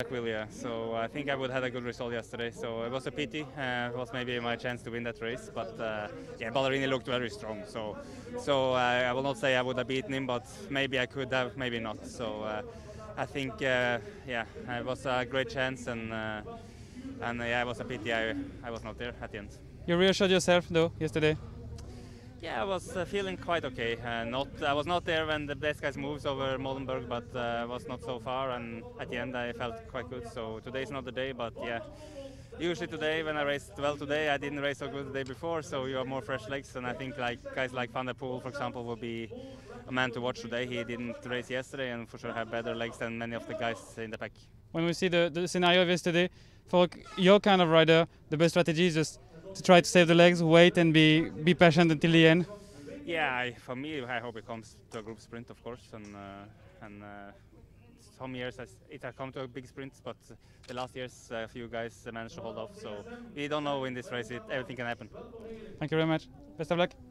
Will, yeah. So I think I would have had a good result yesterday. So it was a pity. It was maybe my chance to win that race, but yeah, Ballerini looked very strong. So I will not say I would have beaten him, but maybe I could have, maybe not. So I think yeah, it was a great chance, and yeah, it was a pity I was not there at the end. You reassured yourself though yesterday. Yeah, I was feeling quite okay. I was not there when the best guys moved over Molenberg, but I was not so far. And at the end, I felt quite good. So today's not the day, but yeah. Usually today, when I raced well today, I didn't race so good the day before. So you have more fresh legs, and I think like guys like Van der Poel, for example, will be a man to watch today. He didn't race yesterday, and for sure have better legs than many of the guys in the pack. When we see the scenario of yesterday, for your kind of rider, the best strategy is just to try to save the legs, wait, and be patient until the end. Yeah, for me, I hope it comes to a group sprint, of course, and some years it has come to a big sprint, but the last years a few guys managed to hold off. So we don't know in this race; everything can happen. Thank you very much. Best of luck.